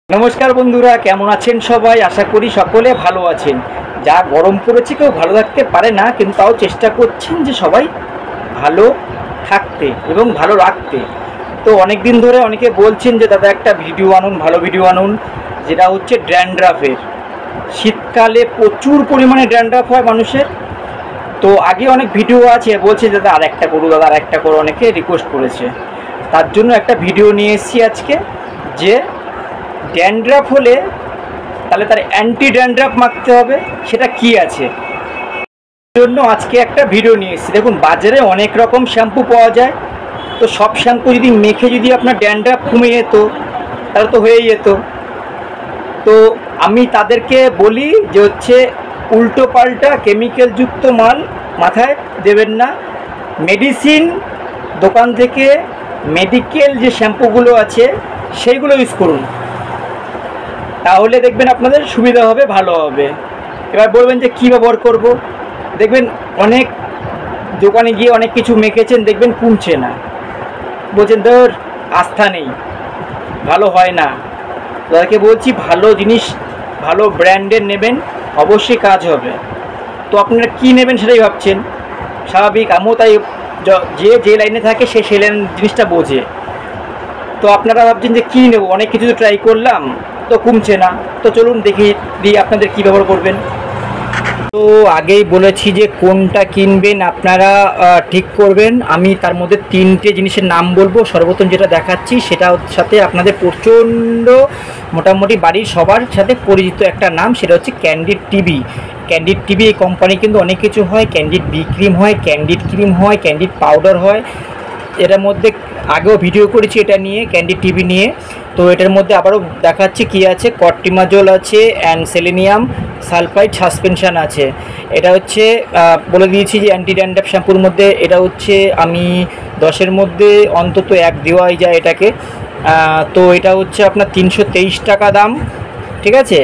নমস্কার বন্ধুরা, কেমন আছেন সবাই? আশা করি সকলে ভালো আছেন। যা গরম পড়েছে কেউ ভালো থাকতে পারে না, কিন্তু তাও চেষ্টা করছেন যে সবাই ভালো থাকতে এবং ভালো রাখতে। তো অনেক দিন ধরে অনেকে বলছেন যে দাদা একটা ভিডিও আনুন, ভালো ভিডিও আনুন, যেটা হচ্ছে ড্যান্ড্রাফের। শীতকালে প্রচুর পরিমাণে ড্যান্ড্রাফ হয় মানুষের। তো আগে অনেক ভিডিও আছে, বলছে দাদা আর একটা করো, দাদা আর একটা করো, অনেকে রিকোয়েস্ট করেছে। তার জন্য একটা ভিডিও নিয়ে এসেছি আজকে, যে ড্যান্ড্রাফ হলে তাহলে তার অ্যান্টি ড্যান্ড্রাফ মাখতে হবে, সেটা কি আছে। জন্য আজকে একটা ভিডিও নিয়ে এসেছি। দেখুন, বাজারে অনেক রকম শ্যাম্পু পাওয়া যায়। তো সব শ্যাম্পু যদি মেখে যদি আপনার ড্যান্ড্রাফ কমে যেত, তাহলে তো হয়েই যেত। তো আমি তাদেরকে বলি যে হচ্ছে উল্টো পাল্টা কেমিক্যালযুক্ত মাল মাথায় দেবেন না। মেডিসিন দোকান থেকে মেডিকেল যে শ্যাম্পুগুলো আছে সেইগুলো ইউজ করুন, তাহলে দেখবেন আপনাদের সুবিধা হবে, ভালো হবে। এবার বলবেন যে কী ব্যবহার করব। দেখবেন অনেক দোকানে গিয়ে অনেক কিছু মেখেছেন, দেখবেন কমছে না, বলছেন ধর আস্থা নেই, ভালো হয় না। তাদেরকে বলছি ভালো জিনিস, ভালো ব্র্যান্ডের নেবেন, অবশ্যই কাজ হবে। তো আপনারা কী নেবেন সেটাই ভাবছেন, স্বাভাবিক। আমিও তাই, যে লাইনে থাকে সে সেই লাইন জিনিসটা বোঝে। তো আপনারা ভাবছেন যে কী নেব, অনেক কিছু তো ট্রাই করলাম, তো কমছে না। তো চলুন দেখি দিয়ে আপনাদের কী ব্যবহার করবেন। তো আগেই বলেছি যে কোনটা কিনবেন আপনারা ঠিক করবেন। আমি তার মধ্যে তিনটে জিনিসের নাম বলবো। সর্বপ্রথম যেটা দেখাচ্ছি সেটার সাথে আপনাদের প্রচণ্ড মোটামুটি বাড়ির সবার সাথে পরিচিত একটা নাম, সেটা হচ্ছে ক্যান্ডিড টিভি। ক্যান্ডিড টিভি এই কোম্পানি কিন্তু অনেক কিছু হয়। ক্যান্ডিড বি ক্রিম হয়, ক্যান্ডিড ক্রিম হয়, ক্যান্ডিড পাউডার হয়। এটার মধ্যে আগেও ভিডিও করেছি এটা নিয়ে, ক্যান্ডিড টিভি নিয়ে। তো এটার মধ্যে আবারও দেখাচ্ছি কি আছে। কর্টিমাজল আছে অ্যান্ড সেলেনিয়াম সালফাইড সাসপেনশান আছে। এটা হচ্ছে বলে দিয়েছি যে অ্যান্টি ড্যান্ড্রাফ শ্যাম্পুর মধ্যে এটা হচ্ছে আমি 10-এর মধ্যে অন্তত 1 দেওয়াই যায় এটাকে। তো এটা হচ্ছে আপনার 323 টাকা দাম, ঠিক আছে।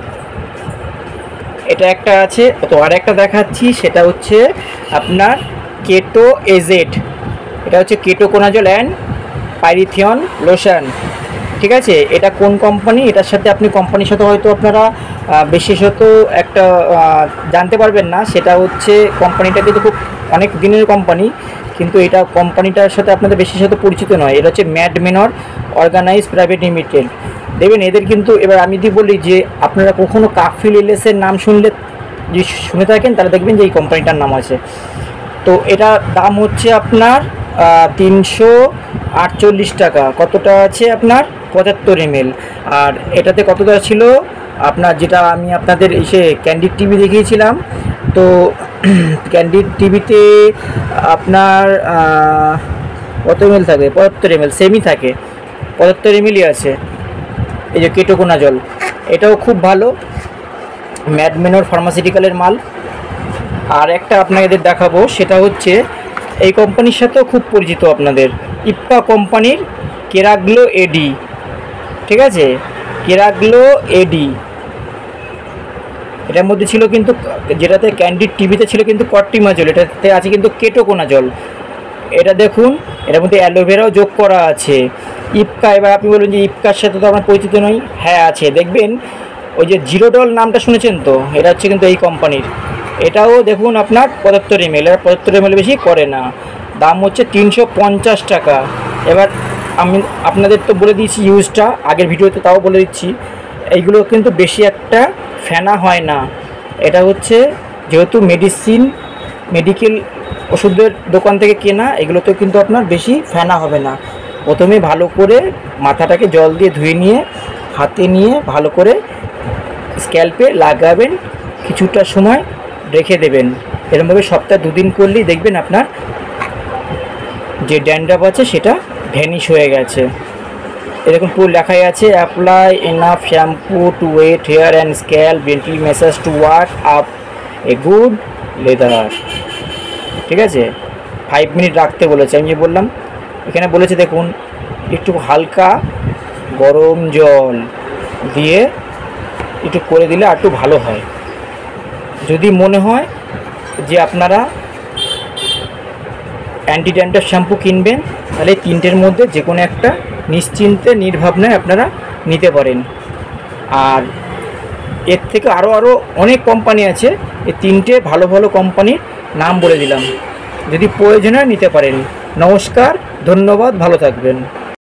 এটা একটা আছে। তো আর একটা দেখাচ্ছি, সেটা হচ্ছে আপনার কেটো এজেড। এটা হচ্ছে কেটোকোনাজল অ্যান্ড পাইরিথিয়ন লোশন, ঠিক আছে। এটা কোন কোম্পানি, এটার সাথে আপনি কোম্পানির সাথে হয়তো আপনারা বিশেষত একটা জানতে পারবেন না। সেটা হচ্ছে কোম্পানিটা কিন্তু খুব অনেক দিনের কোম্পানি, কিন্তু এটা কোম্পানিটার সাথে আপনাদের বিশেষত পরিচিত নয়। এটা হচ্ছে Mad Manor organise private limited. দেখবেন এদের কিন্তু, এবার আমি যদি বলি যে আপনারা কখনও কাফি লিলেসের নাম শুনলে যদি শুনে থাকেন, তাহলে দেখবেন যে এই কোম্পানিটার নাম আছে। তো এটার দাম হচ্ছে আপনার 348 টাকা। কতটা আছে আপনার 75 ml। আর এটাতে কতটা ছিল আপনার, যেটা আমি আপনাদের এসে ক্যান্ডিড টিভি দেখিয়েছিলাম। তো ক্যান্ডিড টিভিতে আপনার কত ml থাকে, 75 ml সেমই থাকে, 75 ml আছে। এই যে কেটোকোনাজল, এটাও খুব ভালো, ম্যাড মেনর ফার্মাসিউটিক্যালের মাল। আর একটা আপনাদের দেখাবো, সেটা হচ্ছে এই কোম্পানির সাথেও খুব পরিচিত আপনাদের, ইপকা কোম্পানির কেরাগ্লো এডি, ঠিক আছে। কেরাগ্লো এডি এটার মধ্যে ছিল কিন্তু, যেটাতে ক্যান্ডিড টিভিতে ছিল কিন্তু কর্টিমাজল, এটাতে আছে কিন্তু কেটোকোনাজল। এটা দেখুন, এটার মধ্যে অ্যালোভেরাও যোগ করা আছে। ইপকা, এবার আপনি বলুন যে ইপকার সাথে তো আমার পরিচিত নই। হ্যাঁ আছে, দেখবেন ওই যে জিরোডল নামটা শুনেছেন তো, এটা হচ্ছে কিন্তু এই কোম্পানির। এটাও দেখুন আপনার 75 ml, আর 75 ml বেশি করে না। দাম হচ্ছে 350 টাকা। এবার আমি আপনাদের তো বলে দিয়েছি ইউজটা আগের ভিডিওতে, তাও বলে দিচ্ছি, এইগুলো কিন্তু বেশি একটা ফেনা হয় না। এটা হচ্ছে যেহেতু মেডিকেল ওষুধের দোকান থেকে কেনা, এগুলোতে কিন্তু আপনার বেশি ফেনা হবে না। প্রথমে ভালো করে মাথাটাকে জল দিয়ে ধুয়ে নিয়ে হাতে নিয়ে ভালো করে স্ক্যাল্পে লাগাবেন, কিছুটা সময় রেখে দেবেন। এরকমভাবে সপ্তাহে 2 দিন করলেই দেখবেন আপনার যে ড্যান্ড্রাফ আছে সেটা ভ্যানিশ হয়ে গেছে। এরকম পুরো লেখাই আছে, apply enough shampoo to wet hair and scalp, gently massage to work up a good lather, ঠিক আছে। 5 মিনিট রাখতে বলেছে, আমি যে বললাম এখানে বলেছে দেখুন, একটু হালকা গরম জল দিয়ে একটু করে দিলে আর একটু ভালো হয়। যদি মনে হয় যে আপনারা অ্যান্টি ড্যান্ড্রাফ শ্যাম্পু কিনবেন, তাহলে 3টের মধ্যে যে কোনো একটা নিশ্চিন্তে নির্ভাবনায় আপনারা নিতে পারেন। আর এর থেকে আরও অনেক কোম্পানি আছে, এই 3টে ভালো ভালো কোম্পানির নাম বলে দিলাম, যদি প্রয়োজন হয় নিতে পারেন। নমস্কার, ধন্যবাদ, ভালো থাকবেন।